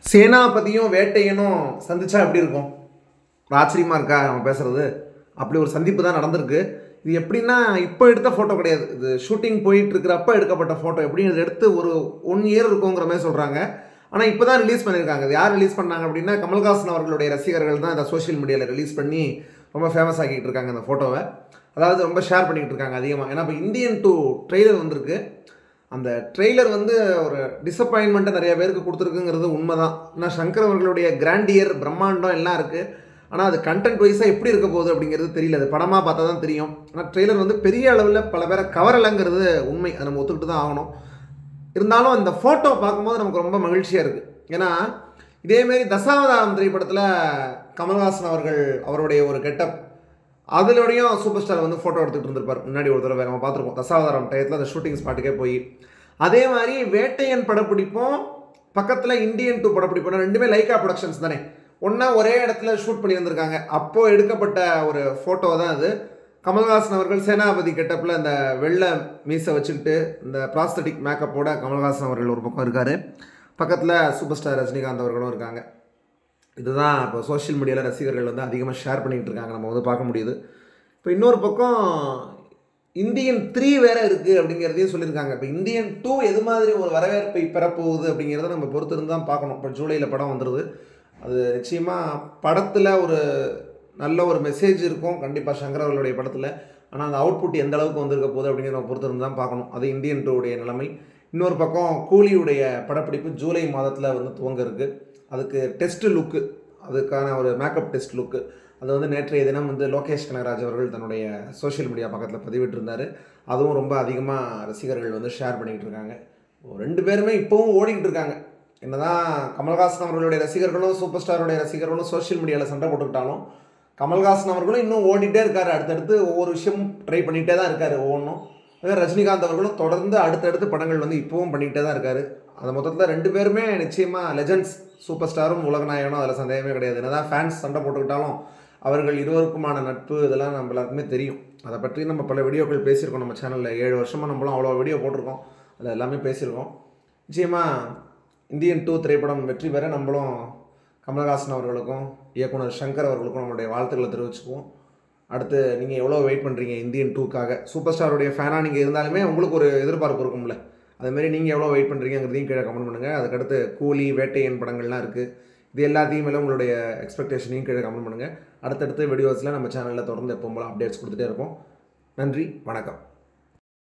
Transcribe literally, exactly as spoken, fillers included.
சேனாபதியும் வேட்டையனும் சந்திச்சா எப்படி இருக்கும்? ஆச்சரியமா இருக்கா நம்ம பேசுறது? அப்படி ஒரு சந்திப்பு தான் நடந்திருக்கு. இது எப்படின்னா, இப்போ எடுத்த ஃபோட்டோ கிடையாது. இது ஷூட்டிங் போயிட்டு இருக்கிறப்ப எடுக்கப்பட்ட ஃபோட்டோ. எப்படியும் இது எடுத்து ஒரு ஒன் இயர் இருக்குங்கிற மாதிரி சொல்கிறாங்க. ஆனால் இப்போ தான் ரிலீஸ் பண்ணியிருக்காங்க. இது யார் ரிலீஸ் பண்ணாங்க அப்படின்னா, கமல்ஹாசன் அவர்களுடைய ரசிகர்கள் தான் இதை சோஷியல் மீடியாவில் ரிலீஸ் பண்ணி ரொம்ப ஃபேமஸ் ஆக்கிட்டு இருக்காங்க இந்த ஃபோட்டோவை. அதாவது ரொம்ப ஷேர் பண்ணிக்கிட்டு இருக்காங்க அதிகமாக. ஏன்னா இப்போ இந்தியன் டூ ட்ரெய்லர் வந்திருக்கு. அந்த ட்ரெய்லர் வந்து ஒரு டிசப்பாயின்மெண்ட்டை நிறைய பேருக்கு கொடுத்துருக்குங்கிறது உண்மை தான். ஏன்னா சங்கர் அவர்களுடைய கிராண்டியர் பிரம்மாண்டம் எல்லாம் இருக்குது. ஆனால் அது கண்டென்ட் வைஸாக எப்படி இருக்க போகுது அப்படிங்கிறது தெரியல. அது படமாக பார்த்தா தான் தெரியும். ஆனால் ட்ரெய்லர் வந்து பெரிய அளவில் பல பேரை கவரலைங்கிறது உண்மை. அதை நம்ம ஒத்துக்கிட்டு தான் ஆகணும். இருந்தாலும் அந்த ஃபோட்டோ பார்க்கும்போது நமக்கு ரொம்ப மகிழ்ச்சியாக இருக்குது. ஏன்னா இதேமாரி தசாவதாரம் திரைப்படத்தில் கமல்ஹாசன் அவர்கள் அவருடைய ஒரு கெட்டப் அதுலோடையும் சூப்பர் ஸ்டார் வந்து ஃபோட்டோ எடுத்துகிட்டு இருந்திருப்பார். முன்னாடி ஒரு தடவை நம்ம பார்த்துருக்கோம் தசாவதாரம் டயத்தில் அந்த ஷூட்டிங் ஸ்பாட்டுக்கே போய். அதே மாதிரி வேட்டையன் படப்பிடிப்பும் பக்கத்தில் இந்தியன் டூ படப்பிடிப்பும் ரெண்டுமே லைக்கா ப்ரொடக்ஷன்ஸ் தானே. ஒன்றா ஒரே இடத்துல ஷூட் பண்ணியிருந்திருக்காங்க. அப்போது எடுக்கப்பட்ட ஒரு ஃபோட்டோ தான் அது. கமல்ஹாசன் அவர்கள் சேனாபதி கெட்டப்பில் அந்த வெள்ளை மீசை வச்சுக்கிட்டு இந்த ப்ராஸ்தட்டிக் மேக்கப்போட கமல்ஹாசன் அவர்கள் ஒரு பக்கம் இருக்கார். பக்கத்தில் சூப்பர் ஸ்டார் ரஜினிகாந்த் அவர்களும் இருக்காங்க. இதுதான் இப்போ சோஷியல் மீடியாவில் ரசிகர்கள் வந்து அதிகமாக ஷேர் பண்ணிக்கிட்டு இருக்காங்க. நம்ம வந்து பார்க்க முடியுது. இப்போ இன்னொரு பக்கம் இந்தியன் த்ரீ வேறு இருக்குது அப்படிங்கிறதையும் சொல்லியிருக்காங்க. இப்போ இந்தியன் டூ எது மாதிரி ஒரு வரவேற்பை பெறப்போகுது அப்படிங்கிறத நம்ம பொறுத்து இருந்து தான் பார்க்கணும். இப்போ ஜூலையில் படம் வந்துடுது. அது நிச்சயமாக படத்தில் ஒரு நல்ல ஒரு மெசேஜ் இருக்கும் கண்டிப்பாக சங்கர் அவர்களுடைய படத்தில். ஆனால் அந்த அவுட்புட் எந்த அளவுக்கு வந்திருக்க போகுது அப்படிங்கிறத நம்ம பொறுத்து இருந்து தான் பார்க்கணும். அது இந்தியன் டூவுடைய நிலைமை. இன்னொரு பக்கம் கூலியுடைய படப்பிடிப்பு ஜூலை மாதத்தில் வந்து துவங்க இருக்குது. அதுக்கு டெஸ்ட்டு லுக்கு, அதுக்கான ஒரு மேக்கப் டெஸ்ட் லுக்கு அது வந்து நேற்றைய தினம் வந்து லோகேஷ் கனகராஜ் அவர்கள் தன்னுடைய சோஷியல் மீடியா பக்கத்தில் பதிவிட்டிருந்தார். அதுவும் ரொம்ப அதிகமாக ரசிகர்கள் வந்து ஷேர் பண்ணிக்கிட்டு இருக்காங்க. ரெண்டு பேருமே இப்போவும் ஓடிக்கிட்டு இருக்காங்க. என்னதான் கமல்ஹாசன் அவர்களுடைய ரசிகர்களும் சூப்பர் ஸ்டாருடைய ரசிகர்களும் சோஷியல் மீடியாவில் சண்டை போட்டுக்கிட்டாலும் கமல்ஹாசன் அவர்களும் இன்னும் ஓடிட்டே இருக்கார். அடுத்தடுத்து ஒவ்வொரு விஷயமும் ட்ரை பண்ணிகிட்டே தான் இருக்கார் ஒவ்வொன்றும். அதே ரஜினிகாந்த் அவர்களும் தொடர்ந்து அடுத்தடுத்து படங்கள் வந்து இப்போவும் பண்ணிக்கிட்டே தான் இருக்கார். அந்த மொத்தத்தில் ரெண்டு பேருமே நிச்சயமாக லெஜண்ட்ஸ். சூப்பர் ஸ்டாரும் உலகநாயகனும் அதில் சந்தேகமே கிடையாது. என்னதான் ஃபேன்ஸ் சண்டை போட்டுக்கிட்டாலும் அவர்கள் இருவருக்குமான நட்பு இதெல்லாம் நம்ம எல்லாருக்குமே தெரியும். அதை பற்றி நம்ம பல வீடியோக்கள் பேசியிருக்கோம் நம்ம சேனலில். ஏழு வருஷமாக நம்மளும் அவ்வளோ வீடியோ போட்டிருக்கோம். அதில் எல்லாமே பேசியிருக்கோம். நிச்சயமாக இந்தியன் டூ திரைப்படம் வெற்றி பெற நம்மளும் கமல்ஹாசன் அவர்களுக்கும் இயக்குனர் சங்கர் அவர்களுக்கும் நம்மளுடைய வாழ்த்துக்களை தெரிவிச்சுக்குவோம். அடுத்து நீங்கள் எவ்வளோ வெயிட் பண்ணுறீங்க இந்தியன் டூக்காக? சூப்பர் ஸ்டாருடைய ஃபேனாக நீங்கள் இருந்தாலுமே உங்களுக்கு ஒரு எதிர்பார்ப்பு இருக்கும்ல. அதுமாரி நீங்கள் எவ்வளோ வெயிட் பண்ணுறீங்கிறதையும் கீழே கமெண்ட் பண்ணுங்கள். அதுக்கடுத்து கூலி, வேட்டையன் படங்கள்லாம் இருக்குது. இது எல்லாத்தையும் மேலே உங்களுடைய எக்ஸ்பெக்டேஷனையும் கீழே கமெண்ட் பண்ணுங்கள். அடுத்தடுத்து வீடியோஸில் நம்ம சேனலில் தொடர்ந்து எப்போ போல அப்டேட்ஸ் கொடுத்துட்டே இருப்போம். நன்றி, வணக்கம்.